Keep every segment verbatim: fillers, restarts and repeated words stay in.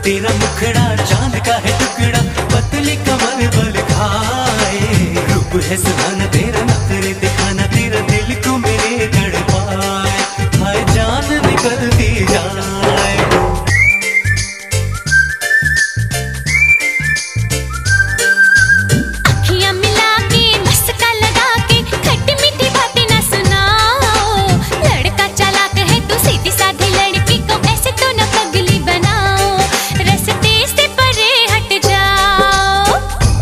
तेरा मुखड़ा चांद का है टुकड़ा, पतली कमर बल खाए। रूप है सुहाना तेरा, नखरे दिखाना तेरा, दिल को मेरे तड़पाए। हाय जान निकलती जाए। अखियां मिला के मस्का लगा के खट्टी मीठी बातें ना सुनाओ। लड़का चालाक है तू, सीधी साधी लड़की को ऐसे तो न पगली बनाओ। रास्ते से परे हट जाओ।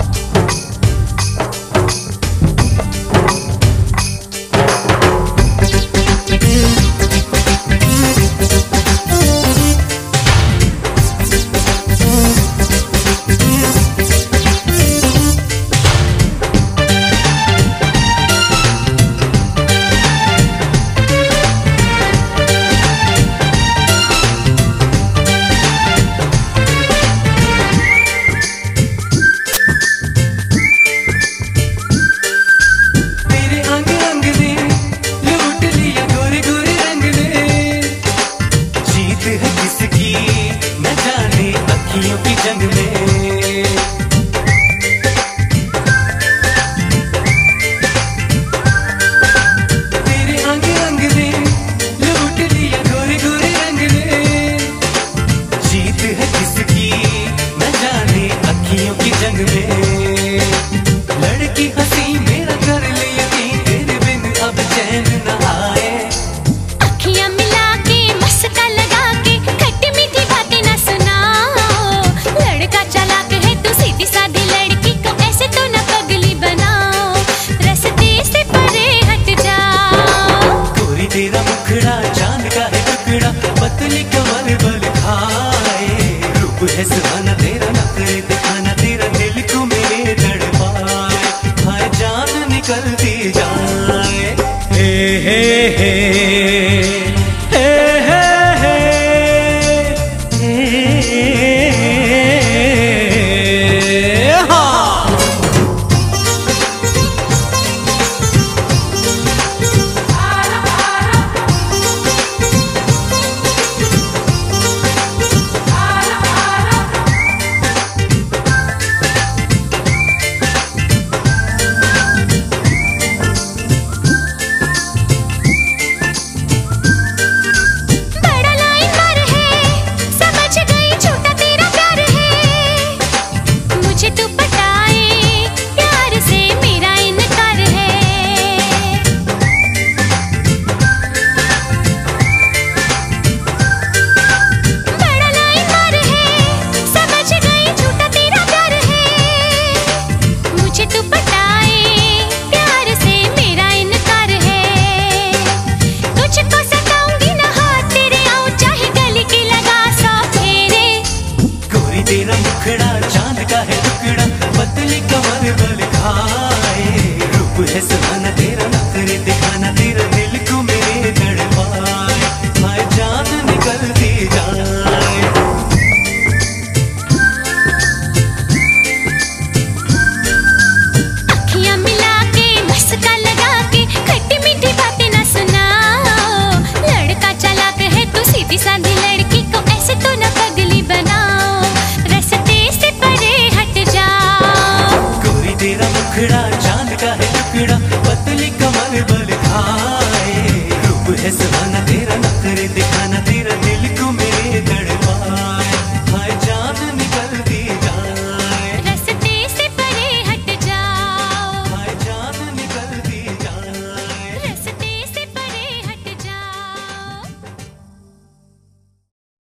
अखियों की जंग में तेरे अंग अंग ने लूट लिया गोरे गोरे रंग ने। जीत है किसकी न जाने अखियों की जंग में। लड़की हंसी मेरा कर ले यकीन, तेरे बिन अब चैन न आए। अखियां मिला के मस्का लगा के खट्टी मीठी बातें ना सुनाओ। लड़का चालाक है तू, सीधी साधी लड़की को ऐसे तो न पगली बनाओ। रास्ते से परे हट जाओ। गोरी तेरा मुखड़ा चांद का है टुकड़ा, पतली कमर बल खाए। रूप है सुहाना तेरा, नखरे दिखाना तेरा, दिल को मेरे तड़पाए। हाय जान निकलती जाए। हे हे हे हे हे हे हे हाँ। बड़ा लाइन मार है, समझ गई झूठा तेरा प्यार है। मुझे तू पटाए, प्यार से मेरा इनकार है। बड़ा लाइन मार है, समझ गई झूठा तेरा प्यार है। मुझे तू पटाए, प्यार से मेरा इनकार है। तुझको सताऊंगी ना, हाथ तेरे आऊं चाहे गले के लगा सौ फेरे। गोरी तेरा मुखड़ा चांद का है टुकड़ा, पतली कमर बल खाए। रूप है सुहाना तेरा, नखरे दिखाना तेरा, दिल को मेरे तड़पाए। हाय जान निकलती जाए। अखियां मिला के मस्का लगा के खट्टी मीठी बातें ना सुनाओ। लड़का चालाक है तू, सीधी साधी लड़की को ऐसे तो न पगली बनाओ। रास्ते से परे हट जाओ। गोरी तेरा मुखड़ा चांद का है टुकड़ा,